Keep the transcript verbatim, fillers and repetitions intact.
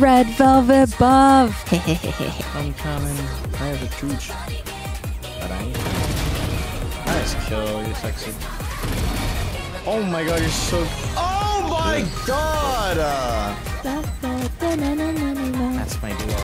red velvet buff. I'm coming. I have a cooch. But I ain't. Nice kill, you're sexy. Oh my god, you're so. Oh my god! Uh, that's my duo.